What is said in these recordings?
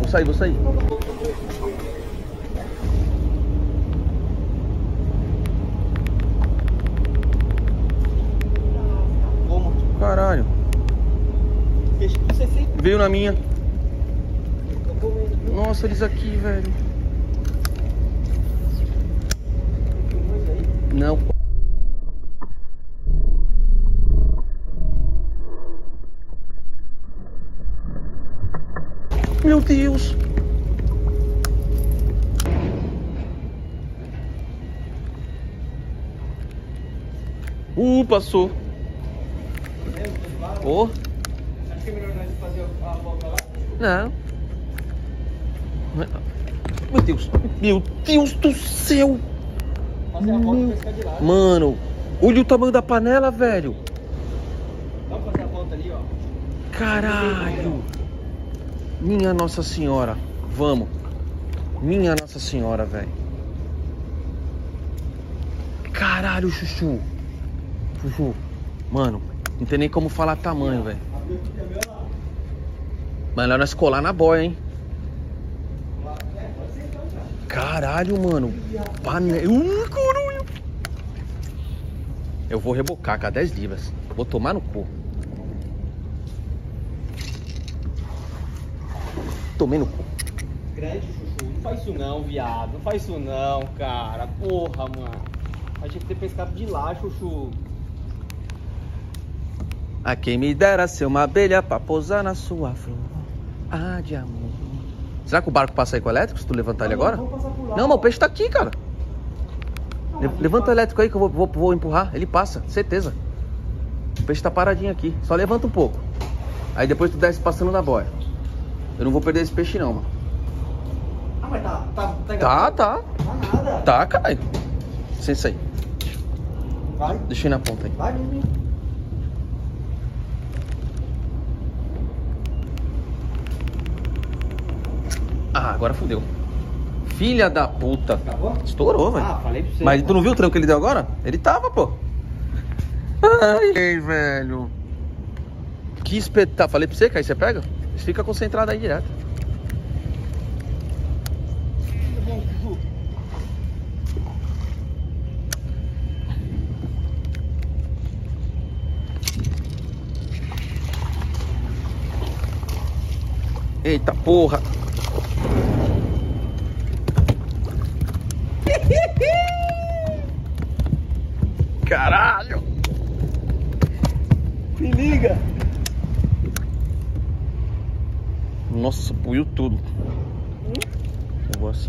sair, vou sair. Como? Caralho. Peixe que você fez? Veio na minha. Nossa, eles aqui, velho. Não. Meu Deus. Passou. Oh. Acho que é melhor nós fazer a volta lá? Não. Meu Deus. Meu Deus do céu. Fazer a volta e pescar de lado. Mano, olha o tamanho da panela, velho. Vamos fazer a volta ali, ó. Caralho. Minha Nossa Senhora. Vamos. Minha Nossa Senhora, velho. Caralho, Chuchu. Chuchu. Mano, não tem nem como falar tamanho, velho. Melhor nós colar na boia, hein? Caralho, mano. Panela. Caralho. Eu vou rebocar com 10 libras. Vou tomar no cu. Tomei no cu. Grande, Chuchu. Não faz isso não, viado. Não faz isso não, cara. Porra, mano. A gente tem que ter pescado de lá, Chuchu. A quem me dera ser uma abelha pra pousar na sua flor. Ah, de amor. Será que o barco passa aí com o elétrico se tu levantar ele agora? Não, mas o peixe tá aqui, cara. Levanta o elétrico aí que eu vou empurrar. Ele passa, certeza. O peixe tá paradinho aqui. Só levanta um pouco. Aí depois tu desce passando na boia. Eu não vou perder esse peixe não, mano. Ah, mas tá Tá. Tá nada. Tá, caralho. Licença aí. Vai. Deixa eu ir na ponta aí. Vai, menino. Ah, agora fudeu. Filha da puta. Acabou? Estourou, velho. Ah, falei pra você. Mas tu não viu o tranco que ele deu agora? Ele tava, pô. Ai, velho. Que espetáculo. Falei pra você que aí você pega? Fica concentrado aí direto. Tudo bom, Chuchu? Eita porra. Caralho. Me liga. Nossa, puiu tudo. Eu vou assim.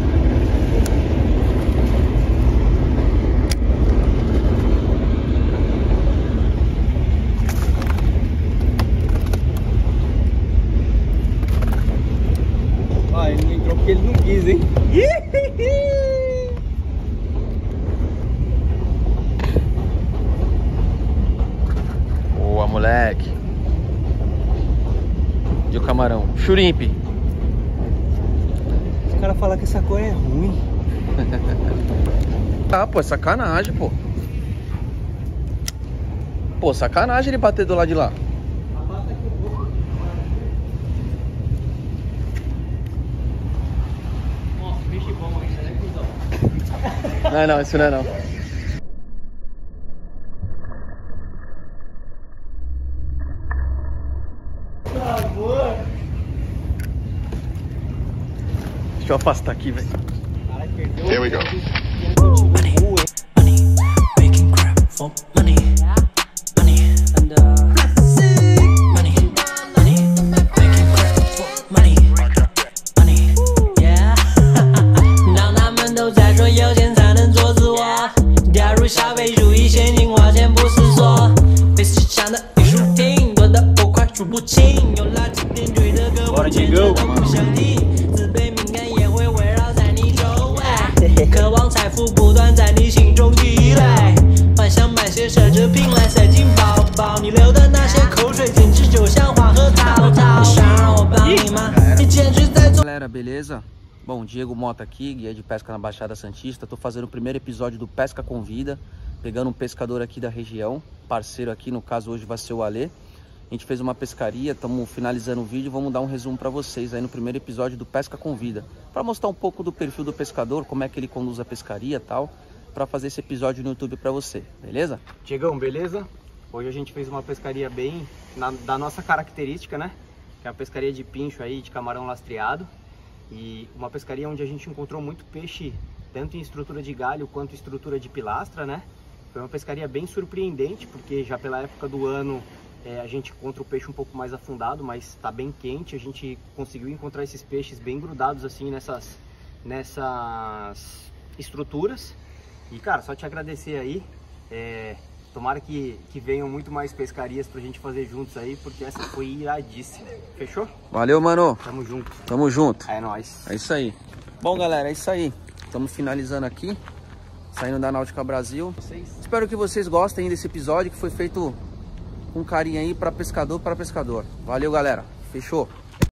Ah, ele não entrou porque ele não quis, hein? Boa, moleque. E o camarão? Churimpe. Os caras falam que essa cor é ruim. Ah, pô, é sacanagem, pô. Pô, sacanagem ele bater do lado de lá. Abata aqui um pouco. Nossa, peixe bom ainda, né, cuzão? Não é não, isso não é não. Por favor. Deixa eu afastar aqui, velho. Caralho, perdeu. Here we go. Money, making crap for money. Money, and money, making crap for money. Money, yeah. 当他们都在说有钱才能做自我，掉入消费主义陷阱，花钱不思索，被市场的艺术品夺得我快数不清，用垃圾点缀的歌不见得都不想听，自卑敏感也会围绕在你周围，渴望财富不断在你心中积累，幻想买些奢侈品来塞进包包，你流的那些口水简直就像黄河滔滔，你想让我帮你吗？你简直在做。 Galera, beleza? Bom, Diego Mota aqui, guia de pesca na Baixada Santista. Tô fazendo o primeiro episódio do Pesca Convida, pegando um pescador aqui da região, parceiro aqui, no caso hoje vai ser o Alê. A gente fez uma pescaria, estamos finalizando o vídeo, vamos dar um resumo para vocês aí no primeiro episódio do Pesca com Vida, para mostrar um pouco do perfil do pescador, como é que ele conduz a pescaria e tal, para fazer esse episódio no YouTube para você, beleza? Diegão, beleza? Hoje a gente fez uma pescaria bem da nossa característica, né? Que é a pescaria de pincho aí, de camarão lastreado. E uma pescaria onde a gente encontrou muito peixe, tanto em estrutura de galho quanto em estrutura de pilastra, né? Foi uma pescaria bem surpreendente, porque já pela época do ano a gente encontra o peixe um pouco mais afundado, mas está bem quente. A gente conseguiu encontrar esses peixes bem grudados assim nessas estruturas. E cara, só te agradecer aí. Tomara que venham muito mais pescarias pra gente fazer juntos aí, porque essa foi iradíssima. Fechou? Valeu, mano. Tamo junto. Tamo junto. É nóis. É isso aí. Bom, galera, é isso aí. Estamos finalizando aqui, saindo da Náutica Brasil. Espero que vocês gostem desse episódio que foi feito com carinho aí para pescador. Valeu, galera. Fechou?